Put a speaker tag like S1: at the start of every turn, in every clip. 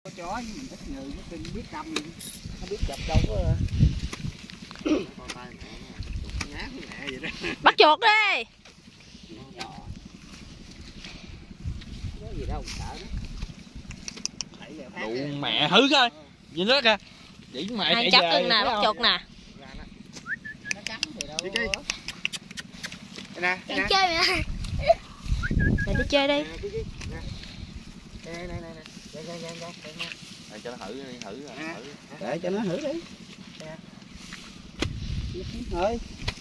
S1: chó với mình ít người nó kinh biết đâm luôn, nó biết chập đâu có.
S2: Bắt chuột đi.
S1: Có gì đâu sợ nó.
S3: Đủ mẹ hứ coi. Nhìn nó kìa. Chỉ mẹ
S2: Ăn chấp lưng nè, bắt chuột nè.
S1: Nó cắn thì đâu.
S4: Nè,
S5: Đi chơi nè.
S2: Mình đi chơi đi.
S3: Để cho nó thử đi, thử.
S1: Để cho nó thử đi. Thôi.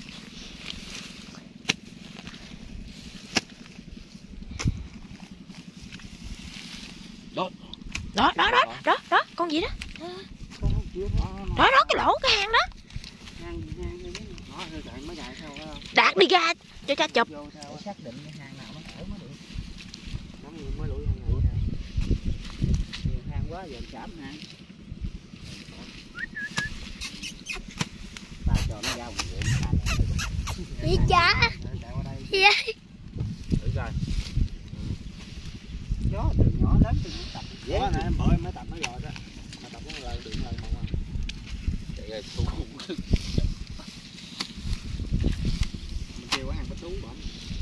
S2: Đó, con gì đó. Đó, cái lỗ cái hang đó. Đạt đi ra cho cha chụp.
S1: Xác định cái hang nào nó ở mới được. Hang quá giờ sảm hang. Ta cho nó ra một
S5: Đi chả. Gì vậy?
S3: Thử coi.
S1: gió từ nhỏ lớn từ nó tập dễ nè, em bữa em mới tập nó rồi đó, mà tập nó lần điện lần mà chạy rồi thú mình kêu cái hàng có thú bẩn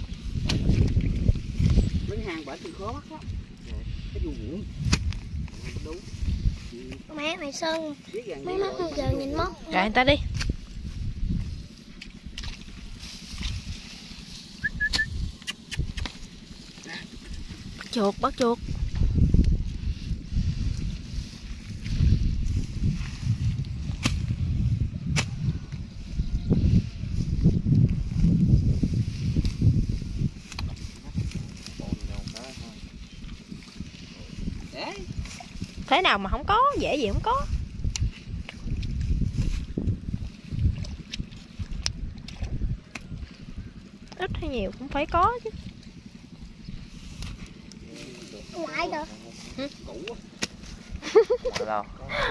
S1: mấy hàng bển thì khó bắt lắm cái vụ muỗng hàng có thú
S5: Mẹ mày Sơn mấy mắt giờ nhìn móc.
S2: Rồi người ta đi. Bắt chuột. Thế nào mà không có, dễ gì không có. Ít hay nhiều cũng phải có chứ.
S5: Ngoại rồi.
S3: Đâu?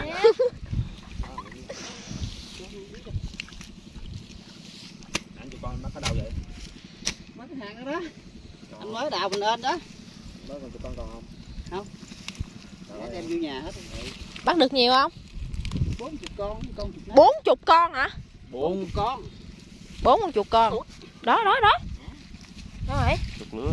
S3: Anh tụi con bắt ở đâu vậy?
S1: mấy cái hàng đó đó anh mới đào mình lên đó
S3: Mới còn tụi con còn không?
S1: Không. Để đem vô nhà hết.
S2: Bắt được nhiều không?
S1: 40 con,
S2: 40 con hả?
S1: 40 con.
S2: 40 con. Đó. Đó rồi.
S3: Chụp lứa.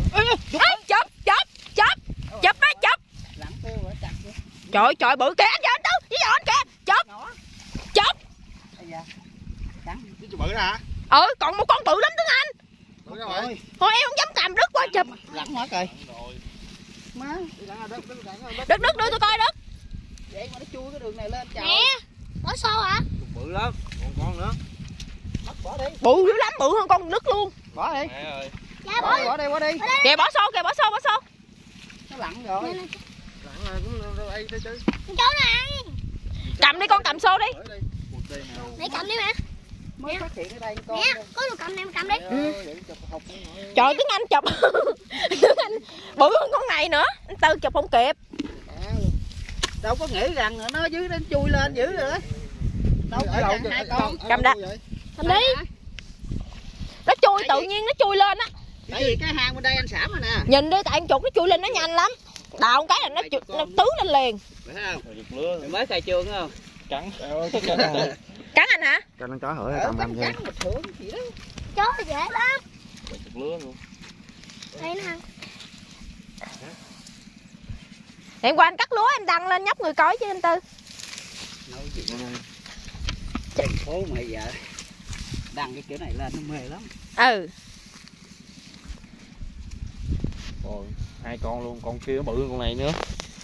S2: Chụp đó, chụp.
S1: Lặn tiêu rồi chặt vậy.
S2: Trời bự kìa anh Tư, với anh kìa. Chụp.
S1: Bây giờ. Cắn.
S4: Chứ bự đó hả?
S2: Còn một con bự lắm Tuấn Anh.
S4: Bự đó rồi.
S2: Thôi em không dám cầm đứt qua chụp.
S1: Lặn hết rồi. Má.
S2: Đứt đưa tôi coi đứt.
S1: Vậy mà nó chui cái đường này lên trời.
S5: Nè. Có sâu hả?
S4: Bự lắm. Còn con nữa.
S1: Mất bỏ đi.
S2: Bự dữ lắm, bự hơn con đứt luôn.
S1: Bỏ đi.
S4: Mẹ ơi.
S5: Dạ
S1: Bỏ đi.
S2: Kìa bỏ xô.
S1: Nó lặn rồi.
S4: Lặn rồi cũng đây thế chứ.
S5: Chỗ này.
S2: Cầm đi con, cầm xô đi.
S5: Để cầm đi mẹ.
S1: Mới phát hiện ở đây con.
S5: Nè, có đồ cầm này cầm đi.
S2: Trời Tuấn Anh chụp. Tuấn Anh bự hơn con này nữa. Anh Tư chụp không kịp.
S1: Đâu có nghĩ rằng nó dưới nó chui lên dữ rồi đó. Đâu có rằng hai con.
S2: Cầm đã. Cầm đi. Nó chui tự nhiên nó chui lên á.
S1: Tại vì cái hang bên đây anh xảm rồi nè.
S2: Nhìn đi, tại con chuột nó chui lên nó nhanh lắm. Đào một cái là nó tứ lên liền.
S1: Phải không?
S3: Chụp lứa.
S1: Mày mới khai trương không?
S3: Cắn.
S2: Cắn anh hả?
S4: Cho nó chó hỏi
S1: Cắn bình thường gì đó.
S5: Chó dễ lắm.
S3: Chụp lứa luôn.
S5: Đây nè.
S2: Em qua anh cắt lúa em đăng lên nhóc người coi chứ anh Tư.
S1: Nói gì nữa. Thành phố mày giờ đăng cái kiểu này lên nó mê lắm.
S3: Rồi, 2 con luôn, con kia nó bự hơn con này nữa.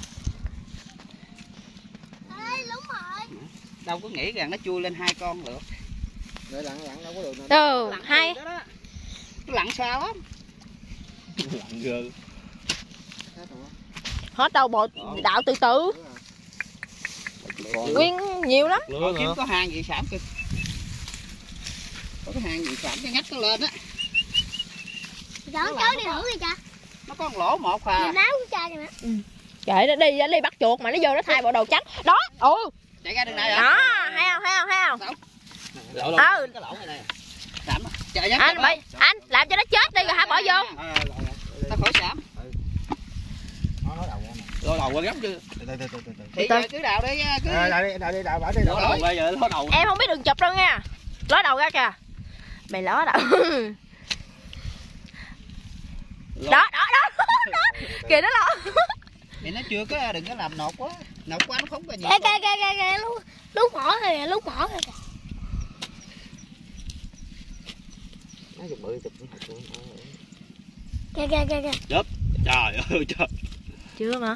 S5: Ê, đúng rồi.
S1: Đâu có nghĩ rằng nó chui lên 2 con được.
S4: Để lặn đâu có được nào.
S1: Lặn
S2: Hay.
S1: đó. Nó lặn sao lắm.
S3: Lặn ghê.
S2: Hết đâu bộ đạo từ từ. Nguyên nhiều lắm.
S3: Lứa
S1: Kiếm
S3: nữa.
S1: có hang gì sảm kìa. Có cái hang gì sảm cái ngách nó lên á.
S5: Chó đi thử đi cha.
S1: Nó có một lỗ một à.
S5: Nhìn áo của cha kìa mẹ.
S2: Trời nó đi bắt chuột mà nó vô nó thay bộ đồ trắng. Đó.
S1: Chạy ra đường này hả?
S2: Đó, thấy không?
S1: Lỗ cái lỗ này nè. Sảm. Chạy nhá.
S2: Anh làm cho nó chết đi rồi hả bỏ vô.
S1: Ta khỏi sảm.
S3: ló đầu qua gấp chứ.
S1: Thì giờ cứ đào đi nha, cứ
S4: đào bỏ đi
S3: Ló đầu ra giờ ló đầu.
S2: Em không biết đường chụp đâu nha. Ló đầu ra kìa. Mày ló đầu. Đó. Kìa nó ló.
S1: thì nó chưa có, đừng có làm nột quá nó không có nhiều.
S5: Kìa lúc mỏ kìa, lúc mỏ kìa.
S4: nó chụp bự chụp
S5: Kìa.
S3: Trời ơi trời.
S2: Chưa mà.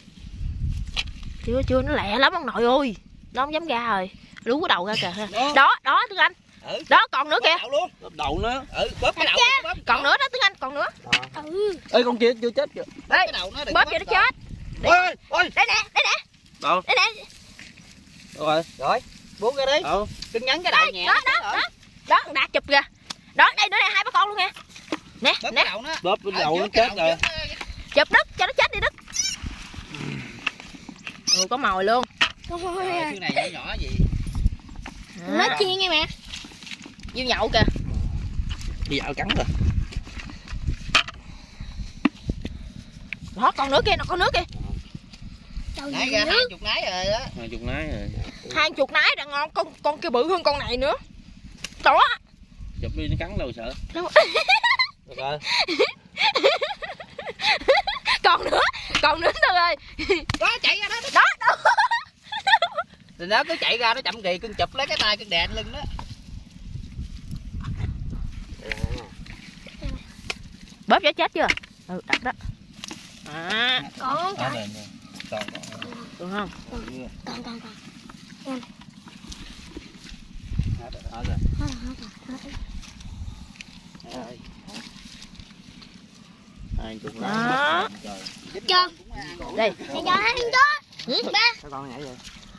S2: Chưa nó lẹ lắm ông nội ơi. Nó không dám ra rồi. Lú cái đầu ra kìa. Đó Tuấn Anh. Đó còn nữa kìa.
S3: Đầu nó.
S1: Bóp cái đầu bóp.
S2: Còn nữa đó Tuấn Anh, còn nữa.
S3: Ê con kia chưa chết kìa.
S1: Cái đầu nó đừng
S2: Bóp cho nó chết.
S3: Ôi.
S2: Đây nè.
S3: Đâu?
S2: Đây nè.
S3: Đâu rồi?
S1: buông ra đi. Đừng nhấn cái đầu nhẹ.
S2: Đó Đạt chụp kìa. Đó đây nữa nè, 2 bác con luôn nè. Nè.
S1: Bóp cái đầu nó.
S3: Bóp cái đầu nó chết rồi.
S2: Chụp Đức cho nó chết đi Đức. Có mồi luôn.
S1: Cái này nhỏ gì.
S5: Nó chiên nha mẹ.
S2: Diêu nhậu kìa.
S3: Đi dạo cắn rồi.
S2: Đó còn nữa kìa, còn nữa kìa.
S1: Nãy ra 20 nái rồi đó.
S3: 20 nái rồi.
S2: 20 nái đã ngon, con kia bự hơn con này nữa. Đó.
S3: Chụp đi nó cắn đâu sợ.
S2: Đâu.
S3: Được rồi.
S2: Còn nữa Tư ơi.
S1: Đó chạy ra đó.
S2: Đó.
S1: Thì nó cứ chạy ra nó chậm kì, cưng chụp lấy cái tay cưng đè lưng đó.
S2: Bóp cho chết chưa? Đặt đó.
S5: Còn không
S3: Đó
S5: trời.
S3: nè. Còn.
S2: Được không?
S5: Còn.
S3: Đó rồi.
S5: Hết.
S3: 20
S2: Đó.
S3: nái.
S5: Cho.
S2: Đây.
S5: Mày cho 2 đó. Ba.
S4: con nhảy rồi